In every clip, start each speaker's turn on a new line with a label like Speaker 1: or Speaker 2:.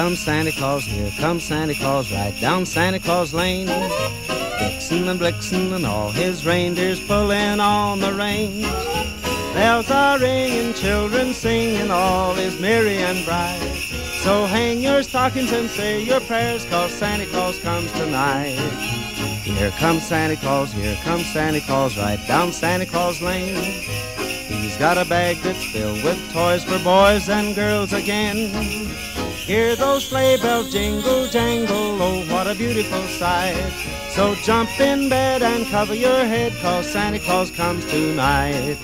Speaker 1: comes Santa Claus, here comes Santa Claus, right down Santa Claus Lane. Vixen and Blixen and all his reindeers pulling on the reins. Bells are ringing, children singing, all is merry and bright. So hang your stockings and say your prayers, 'cause Santa Claus comes tonight. Here comes Santa Claus, here comes Santa Claus, right down Santa Claus Lane. He's got a bag that's filled with toys for boys and girls again. Hear those sleigh bells jingle, jangle, oh, what a beautiful sight. So jump in bed and cover your head, 'cause Santa Claus comes tonight.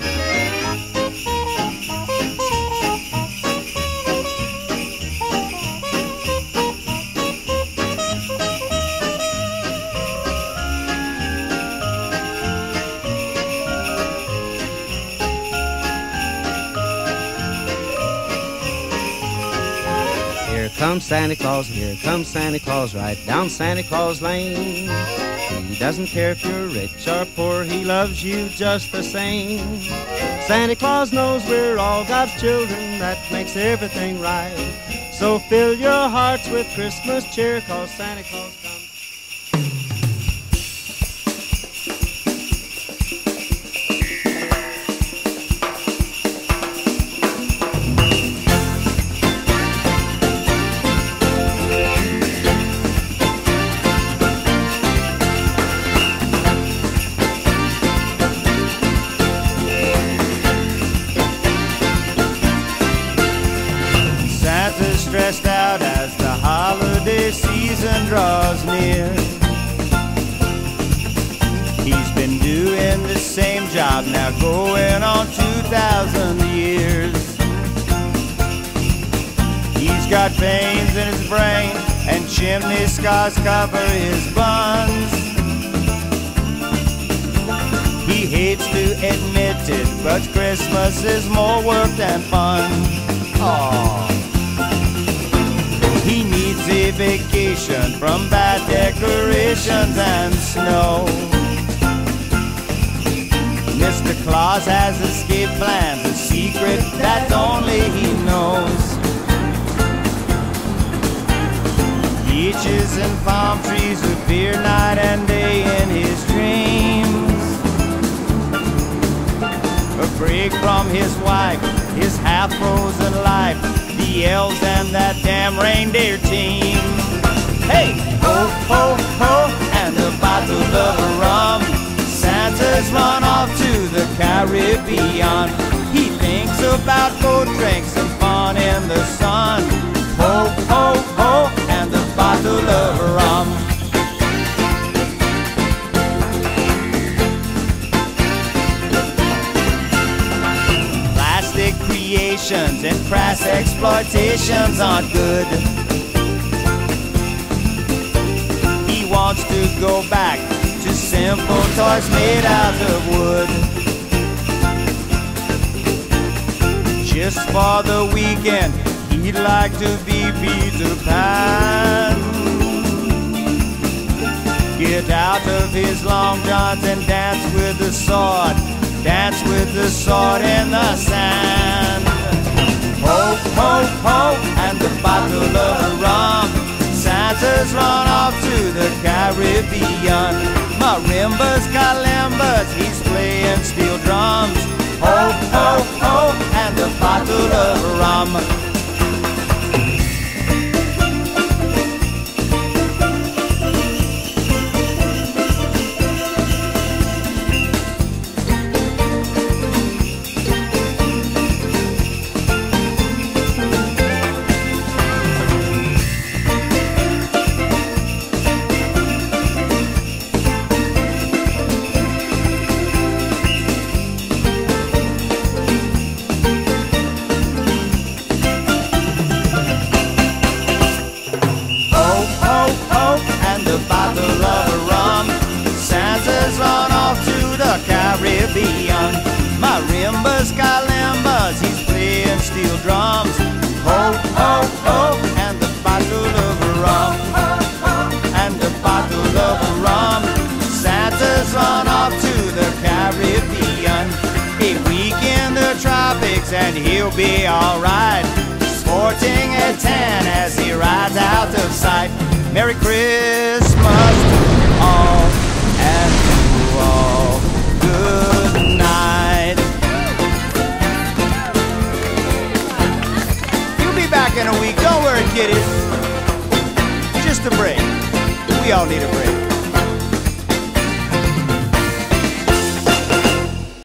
Speaker 1: Here comes Santa Claus, here comes Santa Claus, right down Santa Claus Lane. He doesn't care if you're rich or poor, he loves you just the same. Santa Claus knows we're all God's children, that makes everything right. So fill your hearts with Christmas cheer, 'cause Santa Claus comes.
Speaker 2: Stressed out as the holiday season draws near. He's been doing the same job now going on 2,000 years. He's got veins in his brain and chimney scars cover his buns. He hates to admit it, but Christmas is more work than fun. Aww. He needs a vacation from bad decorations and snow. Mr. Claus has escape plans, a secret that only he knows. Beaches and palm trees appear night and day in his dreams. A break from his wife, his half-frozen life, the elves and that damn reindeer team. Hey, ho, ho, ho, and a bottle of rum. Santa's run off to the Caribbean. He thinks about boat drinks and fun in the sun. Ho, ho, ho, and a bottle of rum. And crass exploitations aren't good. He wants to go back to simple toys made out of wood. Just for the weekend, he'd like to be Peter Pan. Get out of his long johns and dance with the sword. Dance with the sword in the sand. Ho, ho, ho, and a bottle of rum. Santa's run off to the Caribbean. Marimbas, calimbas, he's playing steel drums. Ho, ho, ho, and a bottle of rum. Caribbean. Marimbas, calimbas, he's playing steel drums. Ho, ho, ho, and the bottle of rum. And the bottle of rum. Santa's run off to the Caribbean. A week in the tropics and he'll be alright. Sporting a tan as he rides a week. Don't worry, kiddies. Just a break. We all need a break.